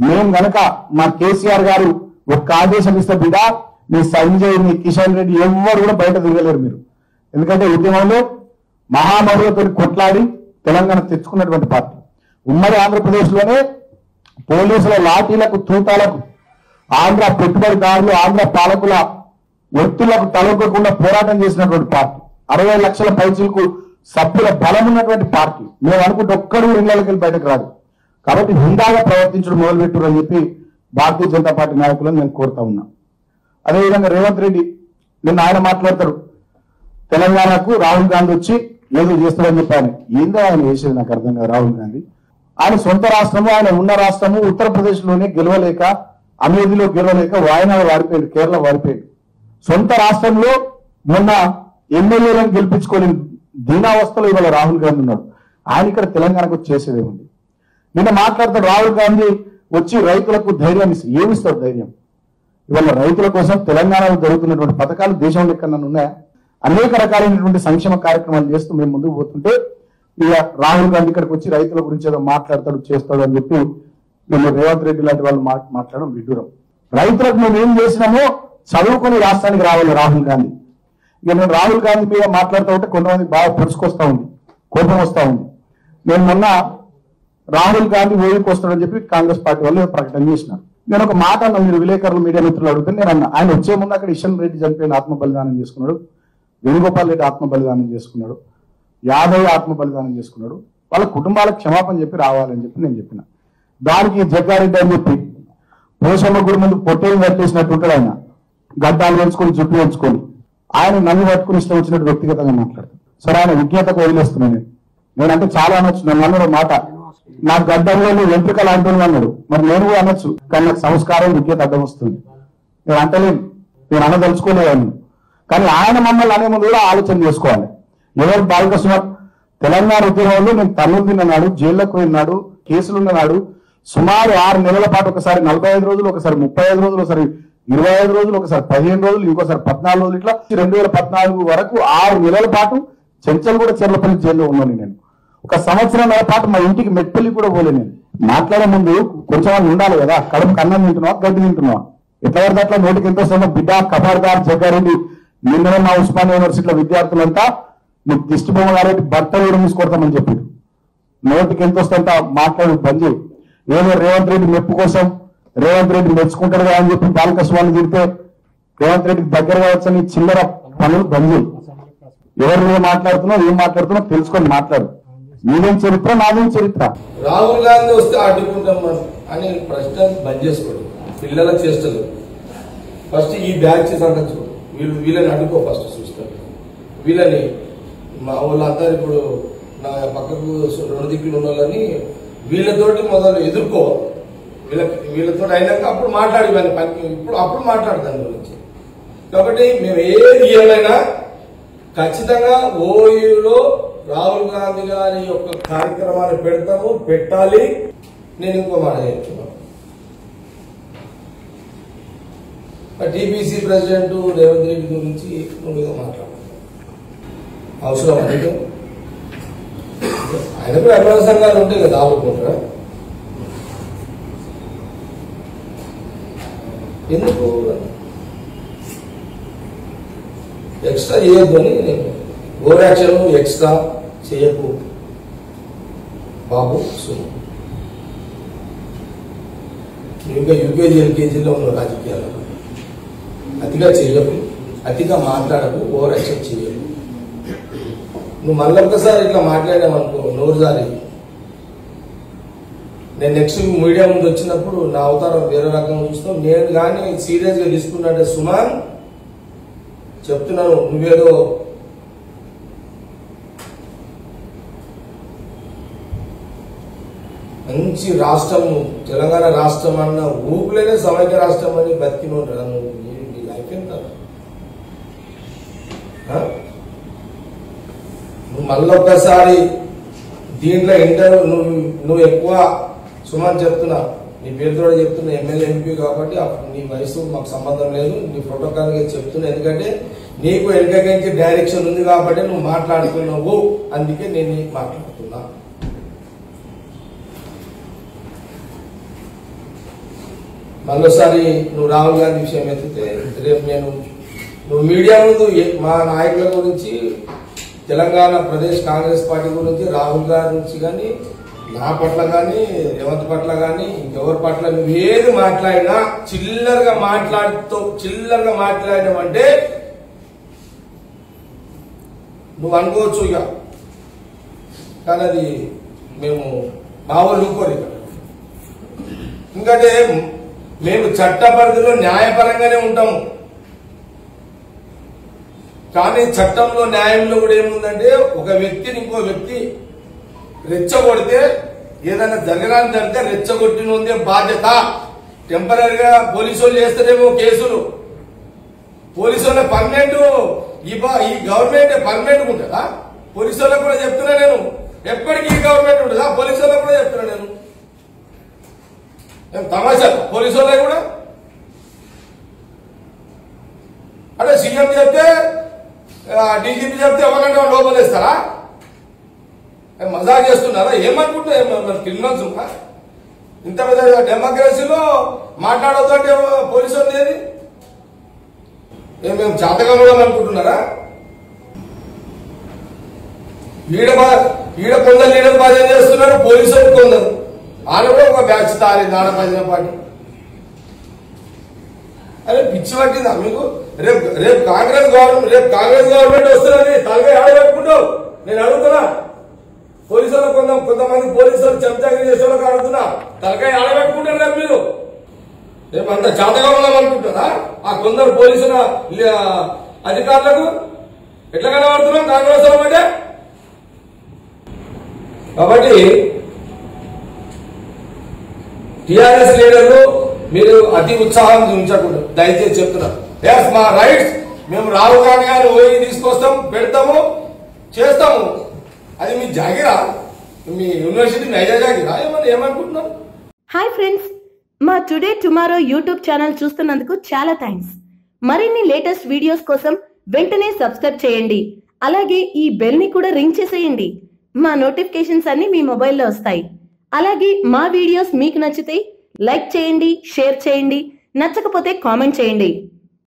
మేము గనక మా కేసీఆర్ గారు ఒక్క ఆదేశం ఇస్తే బిడ్డ మీ సంజయ్ మీ కిషన్ రెడ్డి ఎవరు కూడా బయట తిరగలేరు మీరు. ఎందుకంటే ఉద్యమంలో మహామరులతో కొట్లాడి తెలంగాణ తెచ్చుకున్నటువంటి పార్టీ. ఉమ్మడి ఆంధ్రప్రదేశ్లోనే పోలీసుల లాఠీలకు తూటాలకు ఆంధ్ర పెట్టుబడిదారులు ఆంధ్ర పాలకుల ఒత్తులకు తలొక్కకుండా పోరాటం చేసినటువంటి పార్టీ. 60 లక్షల పైచీలకు సభ్యుల బలం ఉన్నటువంటి పార్టీ. మేము అనుకుంటే ఒక్కడు ఇళ్లకి వెళ్ళి బయటకు రాదు. కాబట్టి హుందాగా ప్రవర్తించడం మొదలుపెట్టారు అని చెప్పి భారతీయ జనతా పార్టీ నాయకులను నేను కోరుతా ఉన్నా. అదేవిధంగా రేవంత్ రెడ్డి నిన్న ఆయన మాట్లాడతాడు, తెలంగాణకు రాహుల్ గాంధీ వచ్చి ఏదో చేస్తాడని చెప్పాను. ఏందో ఆయన చేసేది నాకు అర్థం కాదు. రాహుల్ గాంధీ ఆయన సొంత రాష్ట్రము, ఆయన ఉన్న రాష్ట్రము ఉత్తరప్రదేశ్ లోనే గెలవలేక, అమేధిలో గెలవలేక వాయనాడ వాడిపోయాడు, కేరళ వాడిపోయాడు. సొంత రాష్ట్రంలో మొన్న ఎమ్మెల్యేలను గెలిపించుకోలేని దీనావస్థలో ఇవాళ రాహుల్ గాంధీ ఉన్నాడు. ఆయన ఇక్కడ తెలంగాణకు చేసేదేముంది? నిన్న మాట్లాడతాడు రాహుల్ గాంధీ వచ్చి రైతులకు ధైర్యం ఏమిస్తాడు? ధైర్యం ఇవాళ రైతుల కోసం తెలంగాణలో జరుగుతున్నటువంటి పథకాలు దేశంలో ఎక్కడన్నా ఉన్నాయా? అనేక రకాలైనటువంటి సంక్షేమ కార్యక్రమాలు చేస్తూ మేము ముందుకు పోతుంటే ఇక రాహుల్ గాంధీ ఇక్కడికి వచ్చి రైతుల గురించి ఏదో మాట్లాడతాడు చేస్తాడు అని చెప్పి మేము రేవంత్ రెడ్డి లాంటి వాళ్ళు మాట్లాడడం విడ్డూరం. రైతులకు మేము ఏం చేసినామో చదువుకొని రాష్ట్రానికి రావాలి రాహుల్ గాంధీ. ఇక నేను రాహుల్ గాంధీ మీద మాట్లాడుతూ ఉంటే కొంతమందికి బాగా పొడుచుకొస్తా ఉంది, కోపం వస్తా ఉంది. నేను మొన్న రాహుల్ గాంధీ ఓడికి వస్తాడని చెప్పి కాంగ్రెస్ పార్టీ వాళ్ళు ప్రకటన చేసినారు. నేను ఒక మాట అన్నా, మీరు విలేకరులు మీడియా మిత్రులు అడిగితే నేను అన్నా, ఆయన వచ్చే ముందు అక్కడ కిషన్ రెడ్డి చనిపోయిన ఆత్మ బలిదానం చేసుకున్నాడు, వేణుగోపాల్ రెడ్డి ఆత్మ బలిదానం చేసుకున్నాడు, యాదవ్ ఆత్మ బలిదానం చేసుకున్నాడు. వాళ్ళ కుటుంబాలకు క్షమాపణ చెప్పి రావాలని చెప్పి నేను చెప్పిన. దానికి జగ్గారెడ్డి అని చెప్పి పోషమ్మ గుడి ముందు పొట్టేలు కట్టేసినట్టు ఉంటాడు ఆయన, గడ్డాలు పెంచుకొని జుట్టు పెంచుకొని ఆయన నన్ను పట్టుకుని ఇష్టం వచ్చినట్టు వ్యక్తిగతంగా మాట్లాడతాడు. సరే ఆయన విజ్ఞతకు వదిలేస్తున్నాను. నేనంటే చాలా అనొచ్చు, నన్ను అన్నాడు మాట, నా గడ్డంలో వెంట్రుకలు అంటున్నా అన్నాడు. మరి నేను కూడా అనొచ్చు, కానీ నాకు సంస్కారం విజ్ఞత అడ్డం వస్తుంది. నేను అంటలేను, నేను అనదలుచుకోలేను. కానీ ఆయన మమ్మల్ని అనే ముందు కూడా ఆలోచన చేసుకోవాలి. ఎవరు బాలకృష్ణ తెలంగాణ ఉద్యమంలో నేను తన్నులు తిన్నాడు, జైల్లోకి పోయినాడు, కేసులున్నాడు. సుమారు 6 నెలల పాటు ఒకసారి 45 రోజులు, ఒకసారి 35 రోజులు, ఒకసారి 25 రోజులు, ఒకసారి 15 రోజులు, ఇంకోసారి 14 రోజులు, ఇట్లా 2014 వరకు 6 నెలల పాటు చెంచల్ కూడా చెర్లపల్లి జైల్లో ఉన్నాను నేను. 1 సంవత్సరాల పాటు మా ఇంటికి మెట్పల్లి కూడా పోలే. నేను మాట్లాడే ముందు కొంచెం ఉండాలి కదా, కడుపు కన్నం తింటున్నావా గడ్డి తింటున్నావా? ఎట్లా పడితే అట్లా నోటికి ఎంతో సమయం బిడ్డ ఖబర్దార్ జగ్గారెడ్డి నిన్న మా ఉస్మానియా యూనివర్సిటీలో విద్యార్థులంతా నీకు దిష్టి బొమ్మ గారెడ్డి భర్తలు కూడా తీసుకొడతామని చెప్పారు. నోటికి ఎంత వస్తుంట మాట్లాడి బంద్ చేయి. ఏదో రేవంత్ రెడ్డి మెప్పు కోసం రేవంత్ రెడ్డి మెచ్చుకుంటాడు కదా అని చెప్పి బాలకృష్ణాన్ని తిడితే రేవంత్ రెడ్డికి దగ్గర కావచ్చని చిల్లర పనులు బంద్ చేయి. ఎవరు నువ్వు మాట్లాడుతున్నావు, ఏం మాట్లాడుతున్నావు తెలుసుకొని మాట్లాడు. నీదేం చరిత్ర, నాదేం చరిత్ర. రాహుల్ గాంధీ వస్తే అడ్డుకుంటాం అని ప్రశ్న బంద్ చేసుకోండి. పిల్లల చేష్టలు ఫస్ట్ ఈ బ్యాచ్ సంగతి వీళ్ళని అడ్డుకో. ఫస్ట్ చూస్తారు వీళ్ళని, మా వాళ్ళంతా ఇప్పుడు నా పక్కకు 2 దిక్కులు ఉన్న వాళ్ళని వీళ్ళతోటి మొదలు ఎదుర్కో. వీళ్ళతో అయినాక అప్పుడు మాట్లాడి పనికి అప్పుడు మాట్లాడు దాని గురించి. కాబట్టి మేము ఏది ఏమైనా ఖచ్చితంగా ఓయూలో రాహుల్ గాంధీ గారి యొక్క కార్యక్రమాన్ని పెడతాము, పెట్టాలి. నేను ఇంకో మాట చెప్తున్నాను, టీపీసీ ప్రెసిడెంట్ రేవంత్ రెడ్డి గురించి నువ్వు ఏదో మాట్లాడు అవసరం అంటే ఆయన కూడా అభివృద్ధి సంఘాలు ఉంటాయి కదా, ఆడుకుంటారా? ఎందుకు ఎక్స్ట్రా చేయొద్దు అని ఓవర్ యాక్షన్ ఎక్స్ట్రా చేయకు బాబు. ఇంకా యూకేజీ ఎల్కేజీలో ఉన్న రాజకీయాలు అతిగా చేయకు, అతిగా మాట్లాడకు, ఓవర్ యాక్షన్ చేయకు. నువ్వు మళ్ళొక్కసారి ఇట్లా మాట్లాడామనుకో నోరు జారి, నేను నెక్స్ట్ మీడియా ముందు వచ్చినప్పుడు నా అవతారం వేరే రకంగా చూస్తాం. నేను కానీ సీరియస్ గా తీసుకున్నట్టే సుమాన్ చెప్తున్నాను, నువ్వేదో మంచి రాష్ట్రం తెలంగాణ రాష్ట్రం అన్న ఊపిలోనే సమైక్య రాష్ట్రం అని బతికిన లైఫ్ ఎంత. నువ్వు మళ్ళొక్కసారి దీంట్లో నువ్వు ఎక్కువ సుమాన్ చెప్తున్నా, నీ పేరుతో చెప్తున్నా, ఎమ్మెల్యే ఎంపీ కాబట్టి నీ వయసు మాకు సంబంధం లేదు, నీ ప్రోటోకాల్ చెప్తున్నా. ఎందుకంటే నీకు వెనకగించి డైరెక్షన్ ఉంది కాబట్టి నువ్వు మాట్లాడుతున్నావు, అందుకే నేను మాట్లాడుతున్నా. మరోసారి నువ్వు రాహుల్ గాంధీ విషయం ఎత్తితే రేపు నువ్వు మీడియా ముందు మా నాయకుల గురించి తెలంగాణ ప్రదేశ్ కాంగ్రెస్ పార్టీ గురించి రాహుల్ గాంధీ గురించి కానీ నా పట్ల కానీ రేవంత్ పట్ల కానీ ఇంకెవరి పట్ల నువ్వేది మాట్లాడినా చిల్లరగా మాట్లాడినావంటే నువ్వు అనుకోవచ్చు ఇక, కానీ అది మేము బావలు ఊరుకోరు ఇక. ఎందుకంటే మేము చట్ట పరిధిలో న్యాయపరంగానే ఉంటాము, కానీ చట్టంలో న్యాయంలో కూడా ఏముందంటే ఒక వ్యక్తిని ఇంకో వ్యక్తి రెచ్చగొడితే ఏదైనా జరగడానికి జరిగితే రెచ్చగొట్టిన బాధ్యత. టెంపరీగా పోలీసు వాళ్ళు చేస్తారేమో కేసులు, పోలీసు వాళ్ళ పర్మనెంట్ ఈ గవర్నమెంట్ పర్మనెంట్ ఉంటుందా? పోలీసు వాళ్ళకు కూడా చెప్తున్నా నేను, ఎప్పటికీ ఈ గవర్నమెంట్ ఉంటుందా? పోలీసు వాళ్ళకు కూడా చెప్తున్నా నేను. తమాషా పోలీసు వాళ్ళకి కూడా అంటే సీఎం చెప్తే డీజీపీ చెప్తే ఎవరంటే లోపల వేస్తారా? మజా చేస్తున్నారా? ఏమనుకుంటా క్రిమినల్స్ ఉన్నా? ఇంత పెద్ద డెమోక్రసీలో మాట్లాడొద్దు అంటే పోలీసు వాళ్ళు ఏది మేము జాతకం కూడా అనుకుంటున్నారా? ఈడ కొందరు లీడర్ భజన చేస్తున్నారు, పోలీసు వాళ్ళు కొందరు వాళ్ళు కూడా ఒక బ్యాచ్ తారి నాడ భజన పార్టీ. అరే పిచ్చి పట్టిందా మీకు? రేపు కాంగ్రెస్ గవర్నమెంట్ వస్తుందని తలకాయ ఆడబెట్టుకుంటావు. నేను అడుగుతున్నా, పోలీసులు కొంతమంది పోలీసులు చెంచాగిరి చేసే వాళ్ళకి అడుగుతున్నా, తలకాయ ఆడబెట్టుకుంటారు రేపు మీరు. రేపు అంత జాతగా ఉన్నాం అనుకుంటారా? ఆ కొందరు పోలీసుల అధికారులకు ఎట్లా కనబడుతున్నాం కాంగ్రెస్ అంటే? కాబట్టి టీఆర్ఎస్ లీడర్లు మీరు అతి ఉత్సాహం చూపించకూడదు, దయచేసి చెప్తున్నారు. ఎస్, మా రైట్స్ మేము రాహుల్ గాంధీ గారిని ఓయి తీసుకొస్తాం, పెడతాము, చేస్తాము. అది మీ జాగిరా, మీ యూనివర్సిటీ నైజా జాగిరా ఏమనుకుంటున్నాం? హాయ్ ఫ్రెండ్స్, మా టుడే టుమారో యూట్యూబ్ ఛానల్ చూస్తున్నందుకు చాలా థ్యాంక్స్. మరిన్ని లేటెస్ట్ వీడియోస్ కోసం వెంటనే సబ్స్క్రైబ్ చేయండి. అలాగే ఈ బెల్ ని కూడా రింగ్ చేసేయండి. మా నోటిఫికేషన్స్ అన్ని మీ మొబైల్లో వస్తాయి. అలాగే మా వీడియోస్ మీకు నచ్చితే లైక్ చేయండి, షేర్ చేయండి, నచ్చకపోతే కామెంట్ చేయండి.